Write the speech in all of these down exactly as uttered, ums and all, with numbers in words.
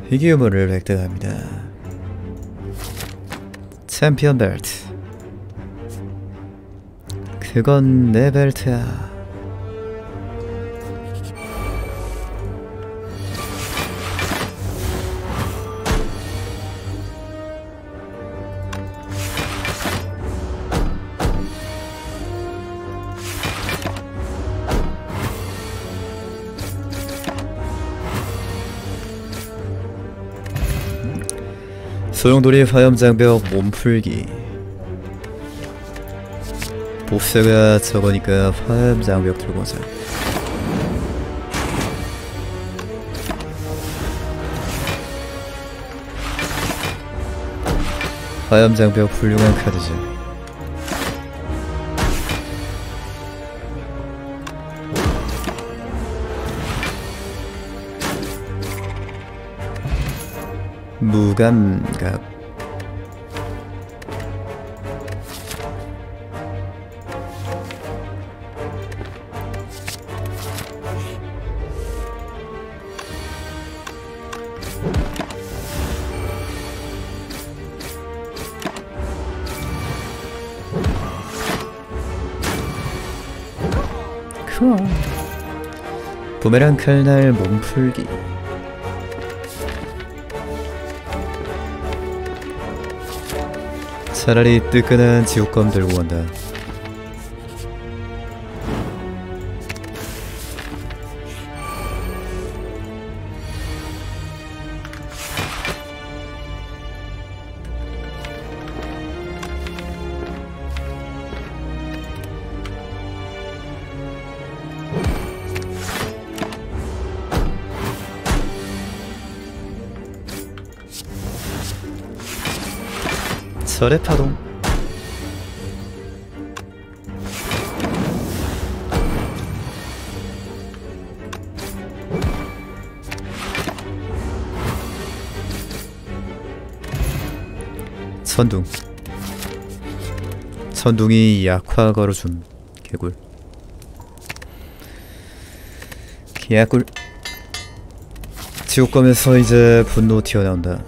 희귀유물을 획득합니다. 챔피언 벨트. 그건 내 벨트야. 소용돌이 화염장벽 몸풀기. 보스가 저거니까 화염장벽 들고 오자. 화염장벽 훌륭한 카드지. 무감각. 크. 부메랑 칼날 몸풀기. 차라리 뜨끈한 지옥검 들고 간다. 절의 파동. 천둥. 천둥이 약화 걸어줌. 개꿀. 개꿀. 지옥검에서 이제 분노 튀어나온다.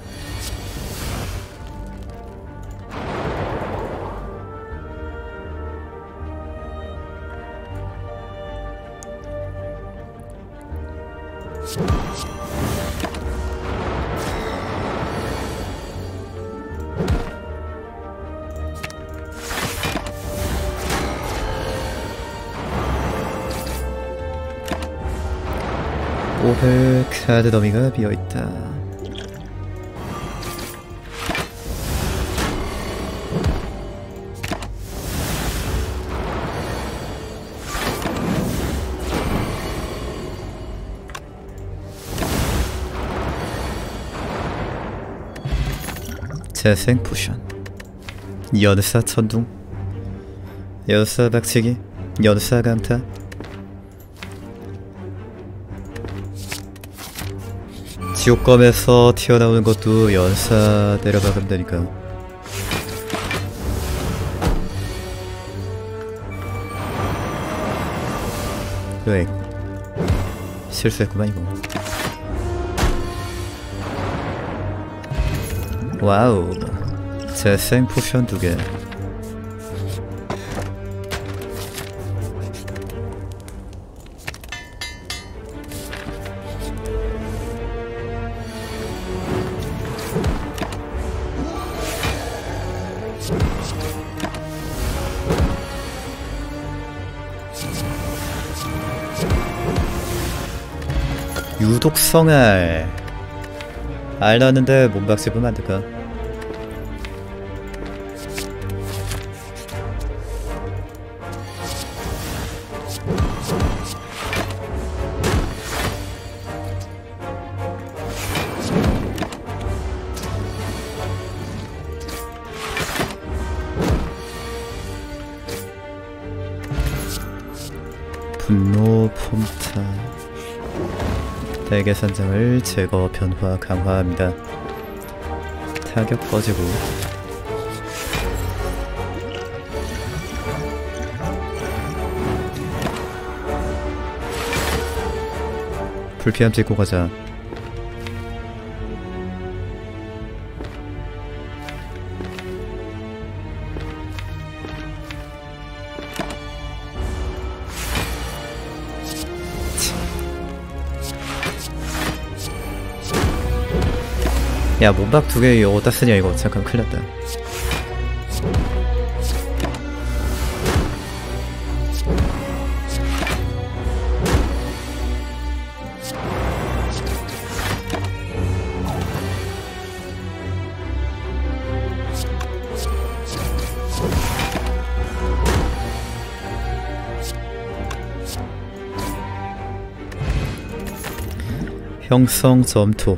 오백 카드 더미가 비어있다. 재생 포션. 연사 천둥. 연사 박치기. 연사 강타. 지옥검에서 튀어나오는 것도 연사 내려박으면 되니까. 으익. 실수했구만 이거. 와우. 재생 포션 두 개. 유독성알. 알 나왔는데 몸박 씹으면 안될까? 분노 폼타. 대계선장을 제거 변화 강화합니다. 타격 퍼지고. 불피함 찍고 가자. 야 몸박 두 개 이거 어디다 쓰냐 이거. 잠깐 큰일 났다. 형성 점토.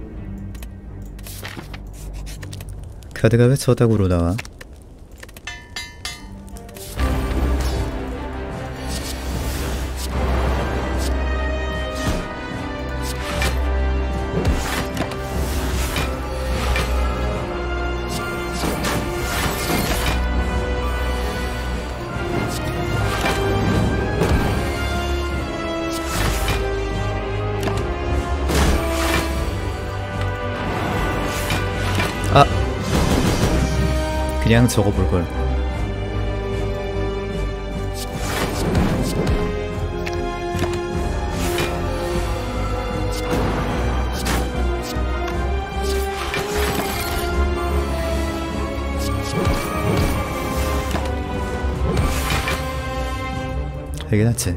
카드가 왜 저닥으로 나와? 아! 그냥 저거 볼걸. 되게 낫지.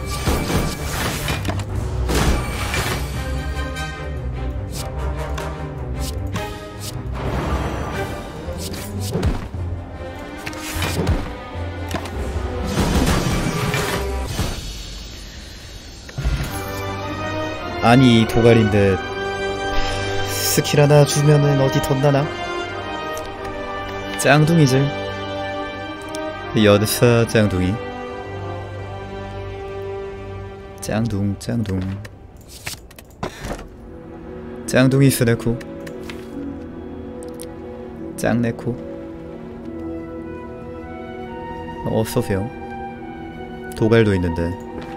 아니 도갈인데 스킬 하나 주면은 어디 덧나나? 짱둥이지. 연사 짱둥이. 짱둥 짱둥 짱둥이 스네코 짱네코. 어서오세요. 도갈도 있는데.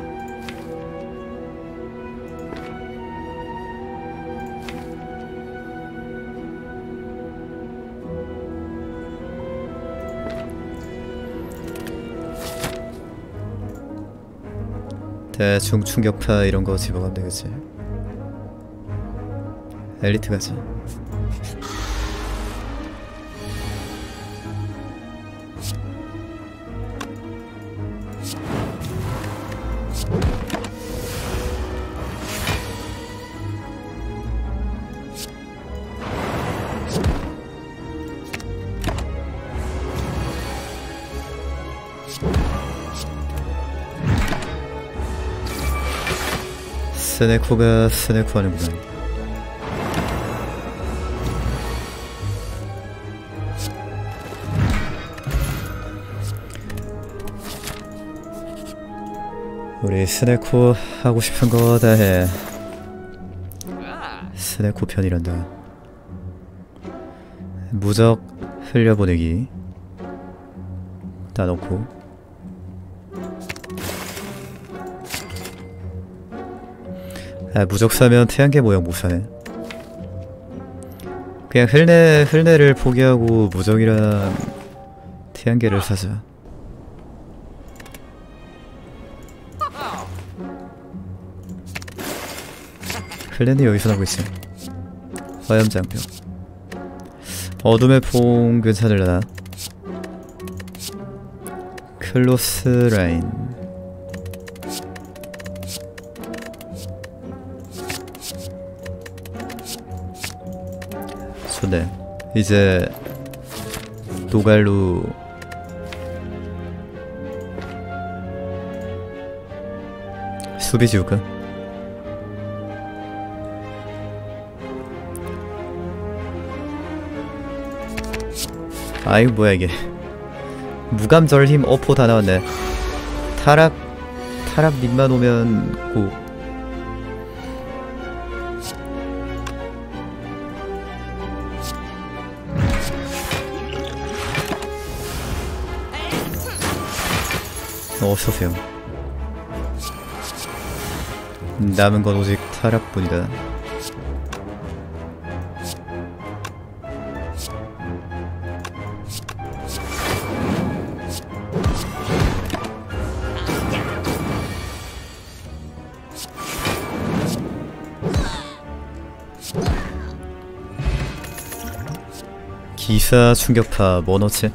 대충 충격파 이런거 집어가면 되겠지. 엘리트 가지. 스네코가 스네코 하는구나. 우리 스네코 하고 싶은 거 다 해. 스네코 편이란다. 무적 흘려보내기 다 넣고. 아, 무적 사면 태양계 모형 못 사네. 그냥 흘내, 흘내를 포기하고 무적이랑 태양계를 사자. 흘내는 여기서 나고 있어. 화염장벽. 어둠의 퐁 괜찮을라나? 클로스 라인. 좋네. 이제 도갈로 수비 지울까? 아이고 뭐야 이게. 무감절힘 어포 다 나왔네. 타락 타락 님만 오면 고. 어서오세요. 남은 건 오직 타락뿐이다. 기사 충격파 뭐 넣지?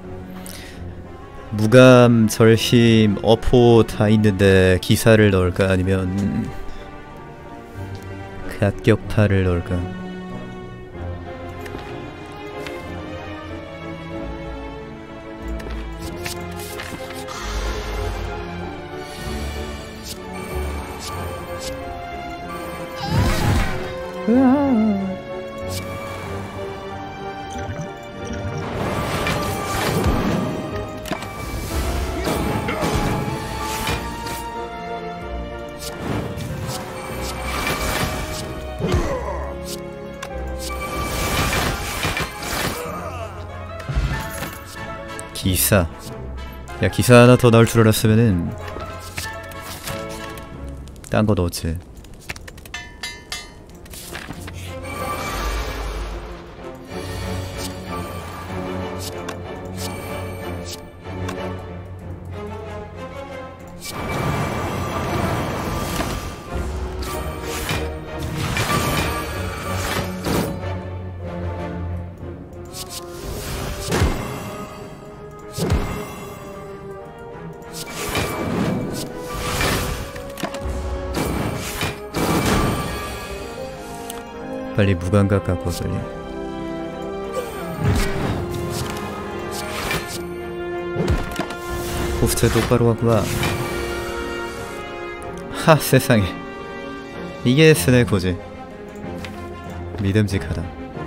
무감, 절힘, 어포 다 있는데 기사를 넣을까 아니면 각격파를 넣을까? 으아. 기사. 야, 기사 하나 더 나올 줄 알았으면은 딴 거 넣었지. 빨리 무감각 갖고 빨리. 호스트 똑바로 갖고 와. 하, 세상에. 이게 스네코지. 믿음직하다.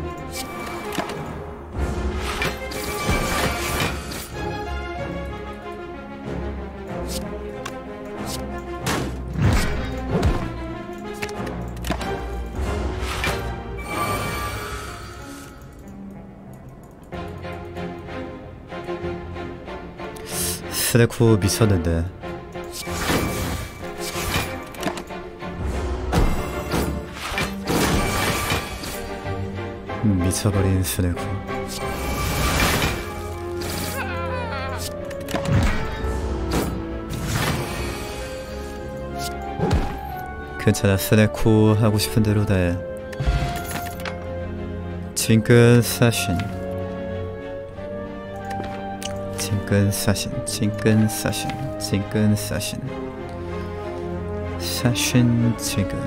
스네코 미쳤는데. 미쳐버린 스네코. 괜찮아, 스네코 하고 싶은 대로 다 해. 징끈 사신. 징끈 사신, 징끈 사신, 징끈 사신, 사신 징끈.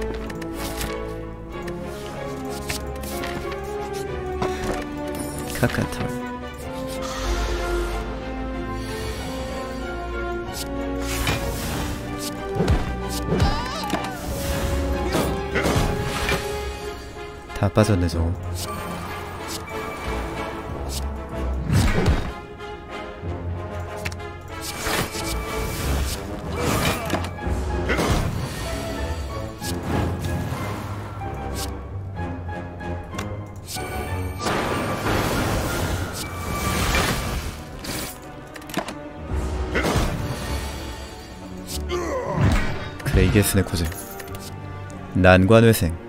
카카털. 다 빠졌네 저거. 그래, 이게 스네코지. 난관회생.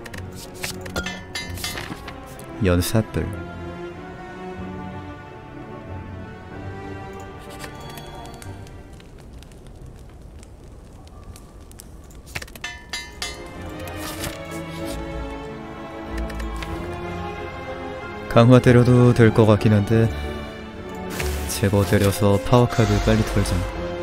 연사불. 강화 때려도 될 것 같긴 한데 제거 때려서 파워카드 빨리 털자.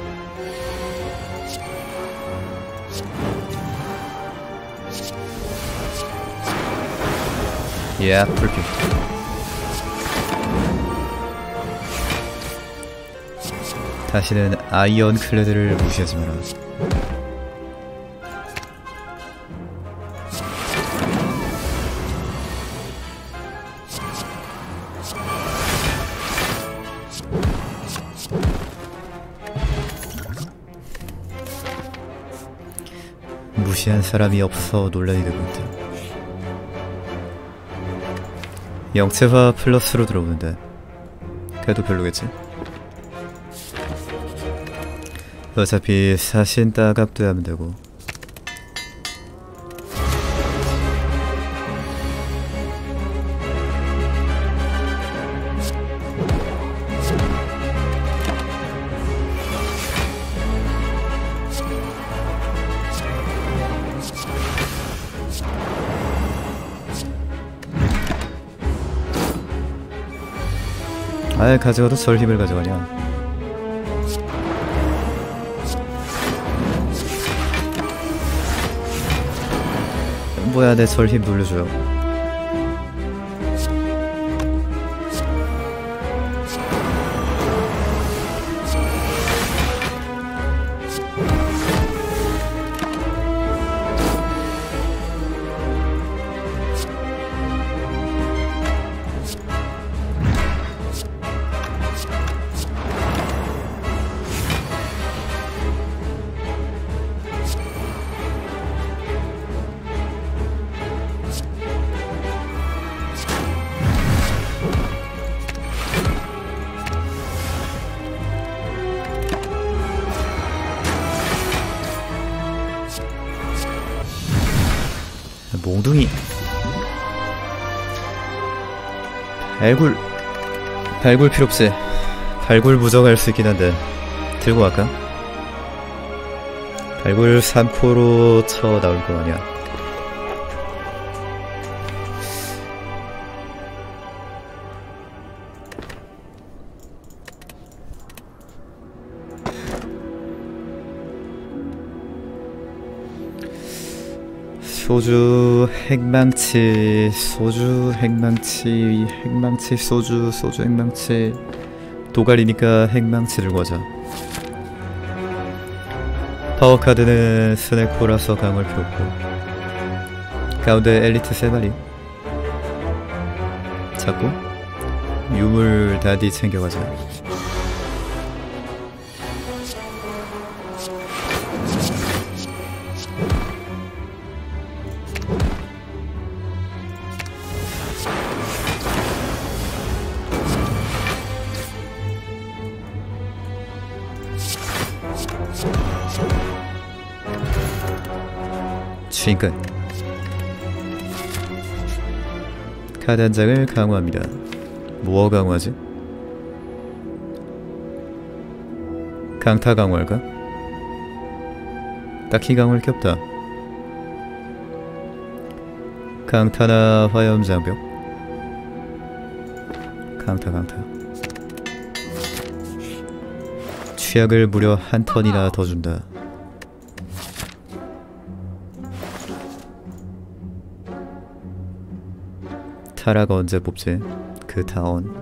예, 불빛. 다시는 아이언 클레드를 무시하지 마라. 무시한 사람이 없어 논란이 되고 있다. 영체화 플러스로 들어오는데 그래도 별로겠지? 어차피 사신 따갑도 하면 되고. 아, 가져가도 절 힘을 가져가냐. 뭐야, 내 절 힘 돌려줘요. 몽둥이. 발굴. 발굴 필요 없지. 발굴 부정할 수 있긴 한데 들고 갈까? 발굴 삼 코로 쳐 나올 거 아니야. 소주, 핵망치, 소주, 핵망치, 핵망치, 소주, 소주, 핵망치. 도갈이니까 핵망치 들고 가자. 파워카드는 스네코라서 강화할 필요 없고. 가운데 엘리트 세 마리 잡고 유물 다디 챙겨가자. 주인끝. 카드 한 장을 강화합니다. 뭐 강화하지? 강타 강화할까? 딱히 강화할 게 없다. 강타나 화염장벽. 강타 강타. 취약을 무려 한 턴이나 더 준다. 타라가 언제 뽑지? 그 다운.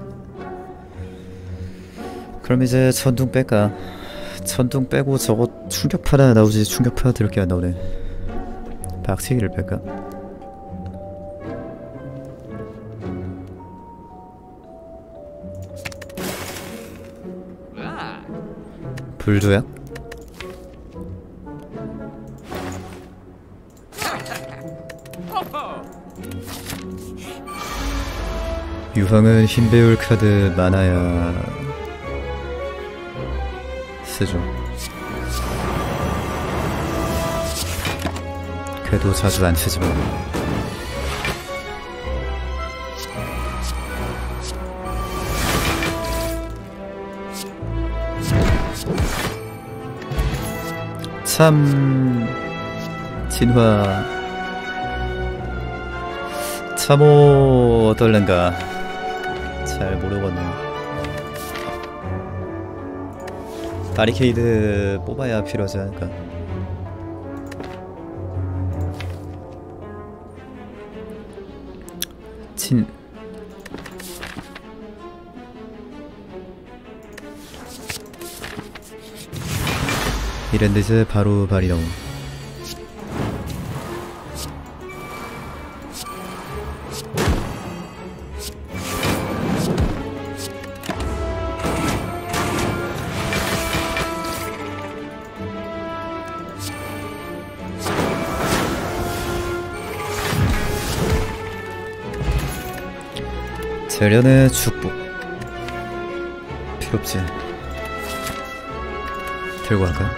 그럼 이제 천둥 뺄까? 천둥 빼고 저거 충격파나 나오지. 충격파 들게 안 나오네. 박치기를 뺄까? 불조약? 유황은 힘 배울 카드 많아야 쓰죠. 그래도 자주 안 쓰지만. 참 진화 참호 어떨랜가 잘 모르겠네요. 바리케이드 뽑아야 필요하지 않을까. 진 이랬는데 이제 바로 발이 나옴. 재련의 축복 필요 없지. 들고 갈까?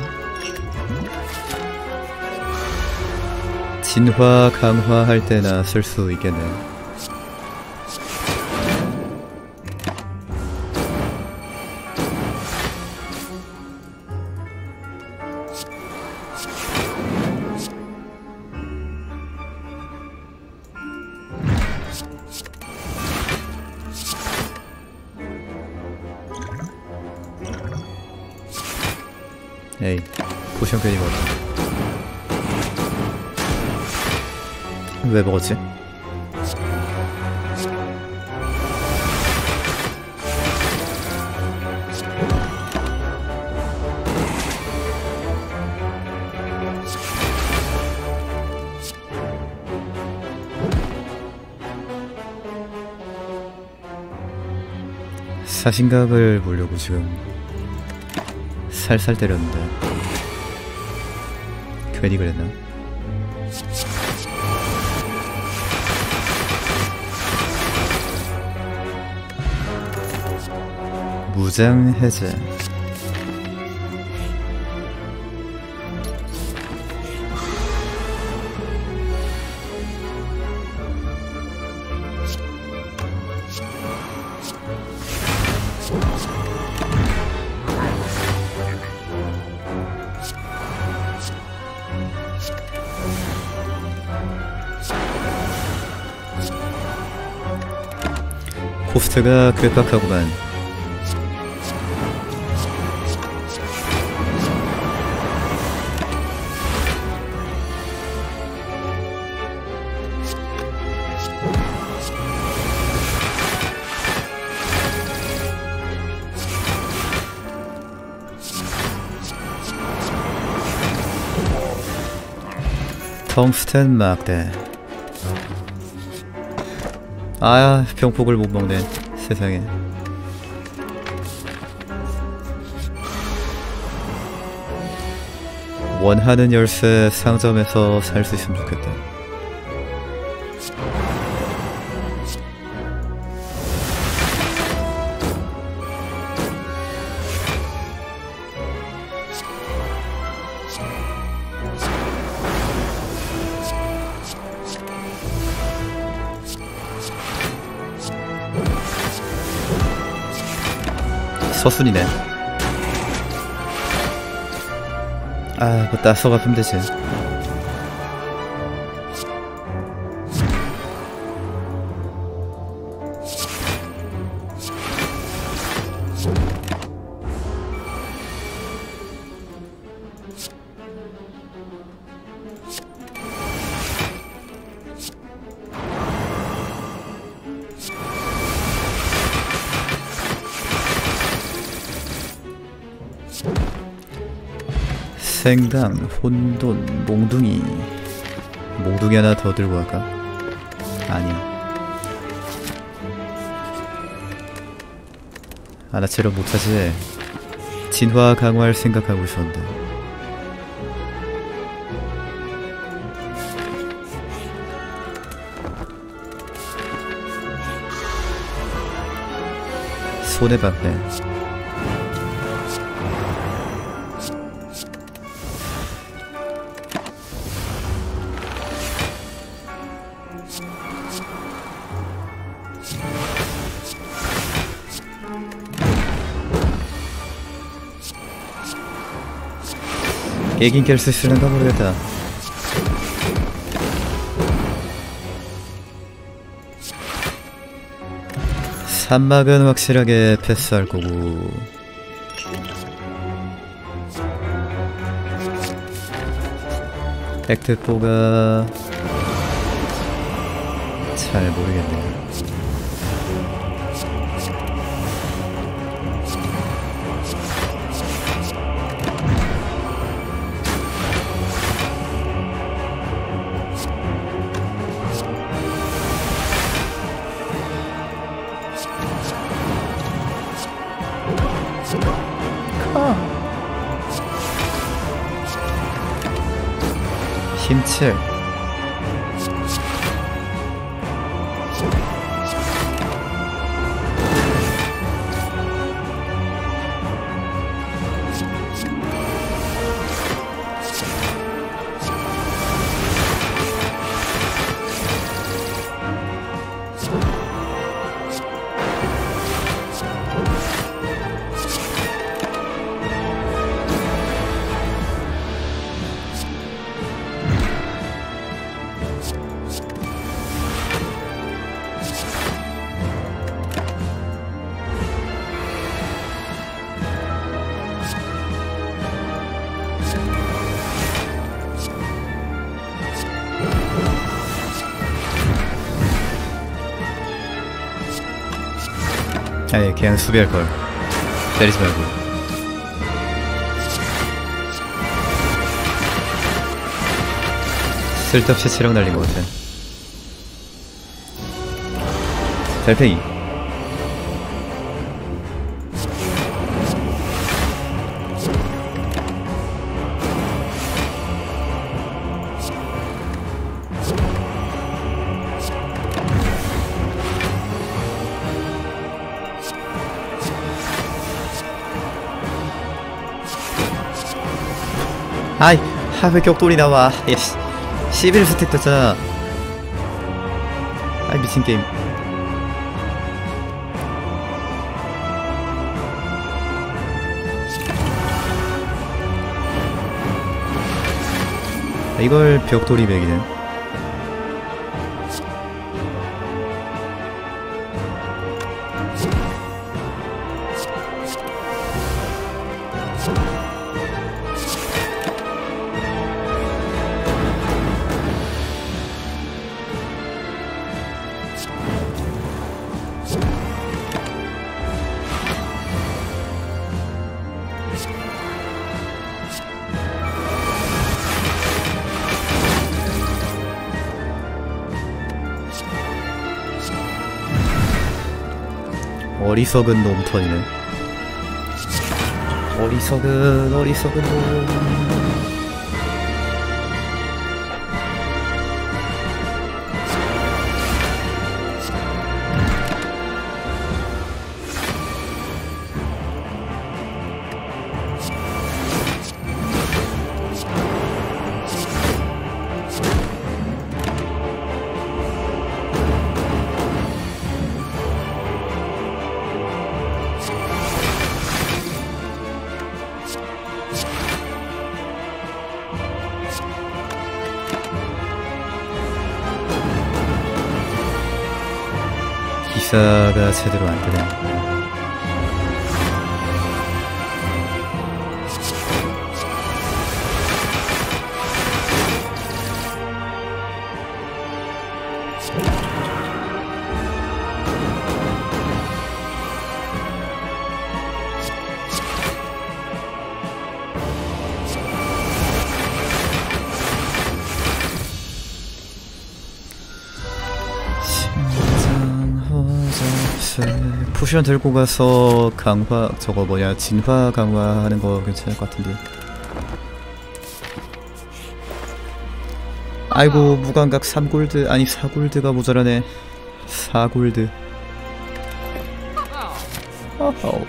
진화 강화할 때나 쓸 수 있겠네. 에이, 포션 괜히 먹었다. 왜 먹었지? 사신각을 보려고 지금 살살 때렸는데 괜히 그랬나? 무장 해제. 코스트가 괴팍하구만. 텅스텐 막대. 아, 병폭을 못 먹네. 세상에. 원하는 열쇠 상점에서 살 수 있으면 좋겠다. 서순이네. 아, 뭐 따서 갚으면 되지. 생강, 혼돈, 몽둥이. 몽둥이 하나 더 들고 갈까? 아니야. 아나처럼 못하지. 진화 강화를 생각하고 있었는데. 손해봤네. 얘긴 깰 수 있을런가 모르겠다. 산막은 확실하게 패스할 거고, 액트포가 잘 모르겠네요. 힘칠. 아니 그냥 수비할걸. 때리지 말고. 쓸데없이 체력 날린 것 같아. 달팽이. 아이, 하왜 격돌이 나와. 야, 십일 스택 됐잖아. 아이, 미친 게임. 아, 이걸 벽돌이 맥이네. 어리석은 놈 턴이네. 어리석은 어리석은 놈. 기사가 제대로 안 되네. 포션 들고 가서 강화 저거 뭐냐 진화 강화하는 거 괜찮을 것 같은데. 아이고 무감각 삼 골드 아니 사 골드가 모자라네. 사 골드. 어허.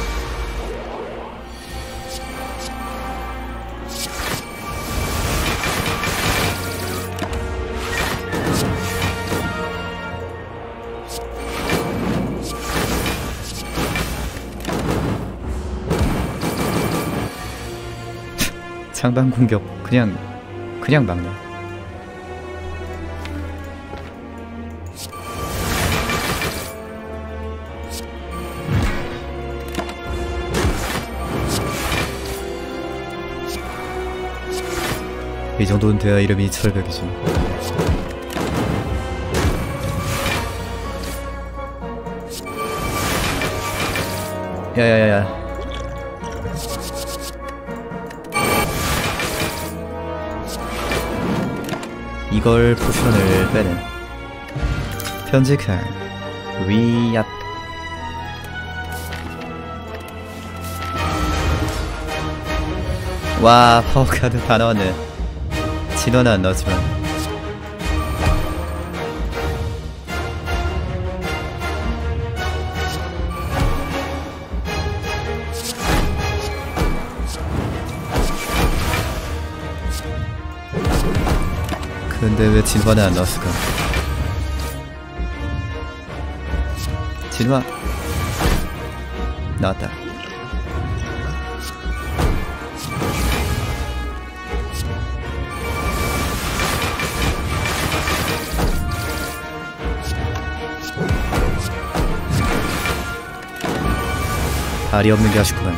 상단 공격 그냥 그냥 막네. 이 정도는 돼야 이름이 철벽이지. 야야야야. 이걸 포션을 빼는 편직한 위압. 와 파워카드 다 나왔네. 진화는 안 나왔지만 근데 왜 진화는 안 나왔을까? 진화 나왔다. 발이 없는 게 아쉽구만.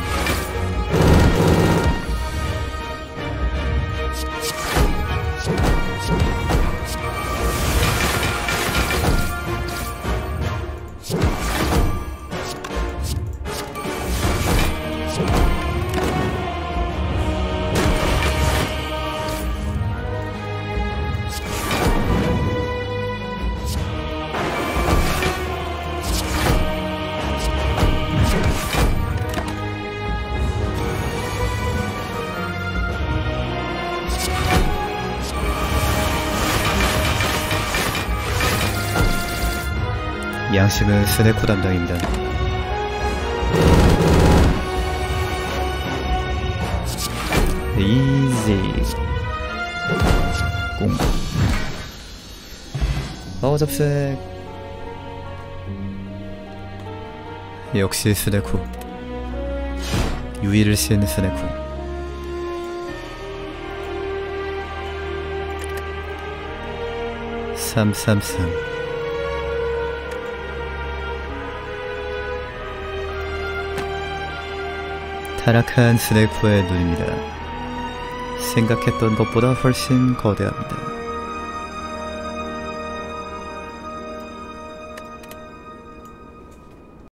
양심은 스네코 담당입니다. 이지 공. 어 접색. 역시 스네코. 유의를 쓴 스네코. 삼삼삼. 타락한 스네코의 눈입니다. 생각했던 것보다 훨씬 거대합니다.